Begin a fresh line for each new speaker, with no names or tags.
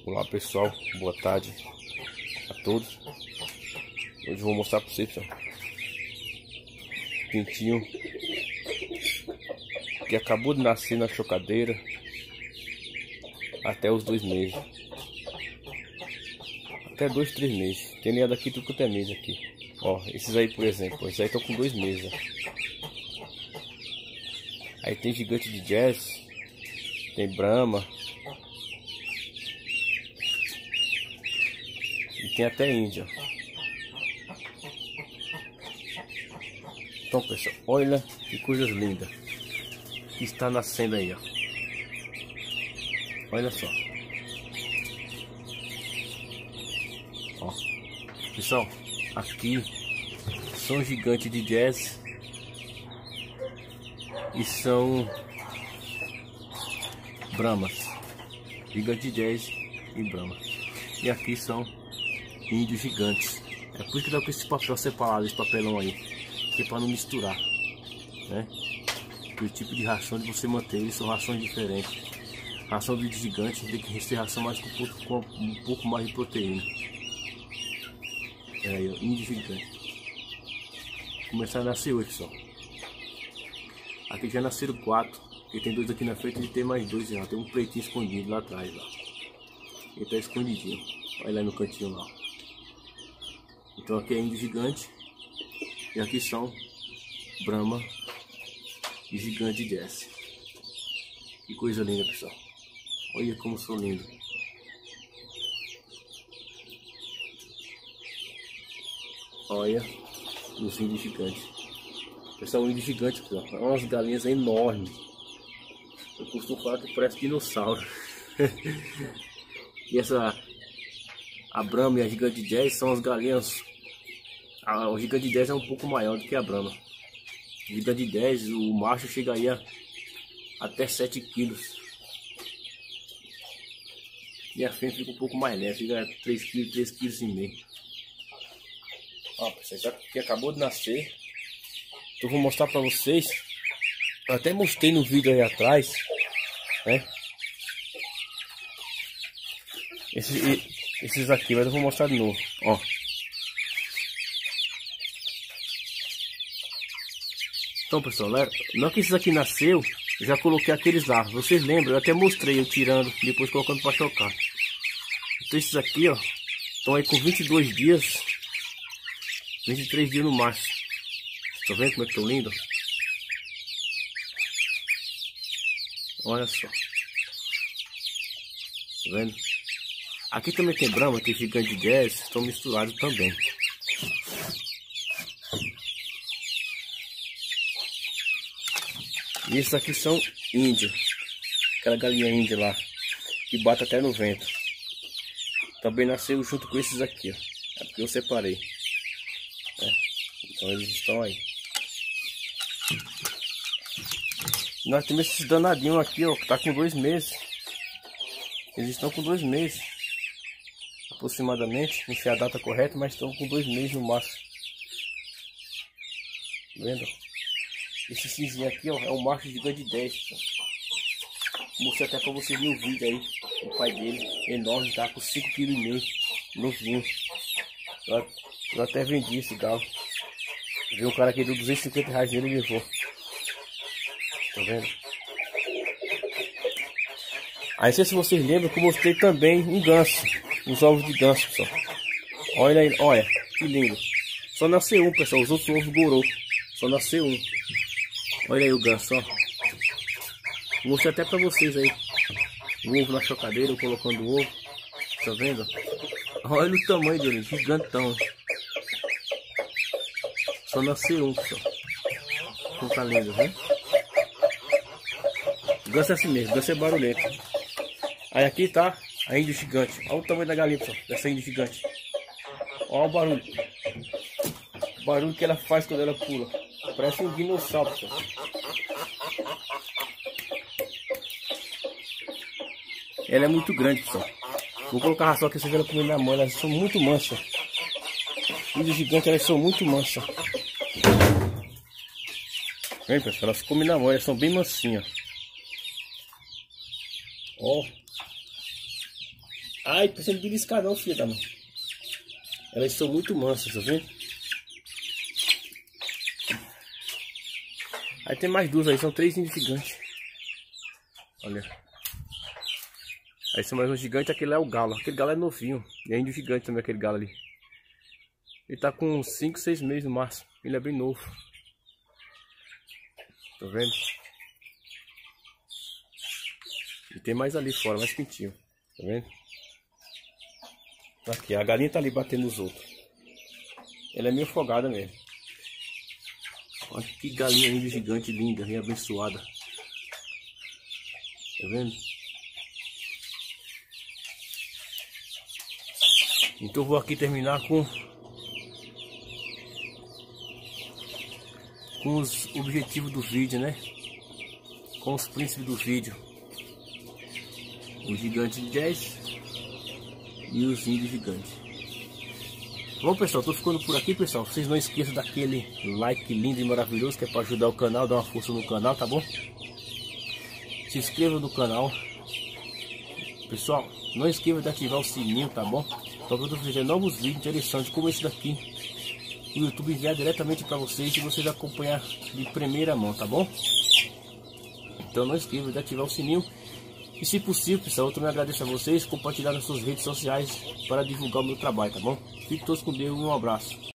Olá pessoal, boa tarde a todos. Hoje eu vou mostrar para vocês, pessoal, pintinho que acabou de nascer na chocadeira até os 2 meses, até 2, 3 meses. Tem linha daqui tudo quanto é mês aqui. Ó, esses aí, por exemplo, esses aí estão com 2 meses. Aí tem gigante de jazz, tem brahma e tem até índia. Então pessoal, olha que coisas lindas que está nascendo aí, ó. Olha só, ó, pessoal, aqui são gigantes de jazz e são brahmas, gigante de jazz e brahma. E aqui são índios gigantes. É por isso que dá com esse papel separado, esse papelão aí, que é para não misturar, né? O tipo de ração de você manter, eles são rações diferentes. Ração do gigante tem que ser ração mais com um pouco mais de proteína. É aí, ó, índio gigante. Começar a nascer hoje, pessoal. Aqui já nasceram 4. E tem 2 aqui na frente e tem mais 2 já. Tem um pretinho escondido lá atrás, ó. Ele tá escondidinho. Olha lá no cantinho lá. Então aqui é índio gigante. E aqui são brahma e gigante de jazz. Que coisa linda, pessoal. Olha como são lindos. Olha os índios gigantes. Pessoal, o índio gigante, pessoal, é umas galinhas enormes. Eu costumo falar que parece dinossauro. E a brahma e a gigante de jazz são as galinhas. O gigante de 10 é um pouco maior do que a brahma. O gigante de 10, o macho chegaria até 7 quilos. E a fêmea fica um pouco mais leve, fica 3 kg, 3 kg e meio. Ó, pessoal, já que acabou de nascer, eu vou mostrar pra vocês. Eu até mostrei no vídeo aí atrás, né? Esses aqui, mas eu vou mostrar de novo, ó. Então pessoal, não que esses aqui nasceu, eu já coloquei aqueles lá. Vocês lembram? Eu até mostrei eu tirando, depois colocando para chocar. Então esses aqui, ó, estão aí com 22 dias, 23 dias no máximo. Tá vendo como é que estão lindos? Olha só. Tá vendo? Aqui também tem brahma, tem gigante de jazz, estão misturados também. E esses aqui são índios. Aquela galinha índia lá, que bate até no vento. Também nasceu junto com esses aqui, ó. É porque eu separei. Então eles estão aí. Nós temos esses danadinhos aqui, ó, que tá com 2 meses. Eles estão com 2 meses. Aproximadamente. Não sei a data correta, mas estão com 2 meses no máximo. Tá vendo? Esse cinzinho aqui, ó, é um macho gigante de 10. Mostrei até pra vocês no vídeo aí. O pai dele, enorme, tá com 5,5 kg, novinho. Eu até vendi esse galo. Vi um cara que deu 250 reais nele e levou. Tá vendo? Aí não sei se vocês lembram que eu mostrei também um ganso. Os ovos de ganso, pessoal. Olha aí, olha, que lindo. Só nasceu um, pessoal. Os outros ovos gorou. Só nasceu um. Olha aí o ganso, ó. Vou mostrar até pra vocês aí. O ovo na chocadeira, eu colocando o ovo. Tá vendo? Olha o tamanho dele, gigantão. Só nasceu um, pessoal. Como tá lindo, né? O ganso é assim mesmo, o ganso é barulhento. Aí aqui tá a índio gigante. Olha o tamanho da galinha, pessoal, dessa índio gigante. Olha o barulho. O barulho que ela faz quando ela pula. Parece um dinossauro, pessoal. Ela é muito grande, pessoal. Vou colocar a ração aqui, vocês verem comendo na mão. Elas são muito mansas. Índios gigantes, elas são muito mansas. Vem, pessoal, elas comem na mão, elas são bem mansinhas. Ó. Ai, precisa de beliscar não, filha da mãe. Elas são muito mansas, tá vendo? Aí tem mais duas aí, são 3 índios gigantes. Olha. Aí são mais um gigante, aquele é o galo. Aquele galo é novinho. E é índio gigante também, aquele galo ali. Ele tá com 5, 6 meses no máximo. Ele é bem novo. Tá vendo? E tem mais ali fora, mais pintinho. Tá vendo? Aqui, a galinha tá ali batendo nos outros. Ela é meio folgada mesmo. Olha que galinha índio gigante, linda e abençoada. Tá vendo? Então eu vou aqui terminar com os objetivos do vídeo, né? Com os príncipes do vídeo. O gigante de 10 e os índios gigantes. Bom, pessoal, tô ficando por aqui, pessoal. Vocês não esqueçam daquele like lindo e maravilhoso, que é para ajudar o canal, dar uma força no canal, tá bom? Se inscreva no canal. Pessoal, não esqueça de ativar o sininho, tá bom? Então eu tô fazendo novos vídeos interessantes como esse daqui. O YouTube enviar diretamente para vocês e vocês acompanhar de primeira mão, tá bom? Então não esqueça de ativar o sininho. E se possível, pessoal, eu também agradeço a vocês compartilhar nas suas redes sociais para divulgar o meu trabalho, tá bom? Fiquem todos com Deus e um abraço.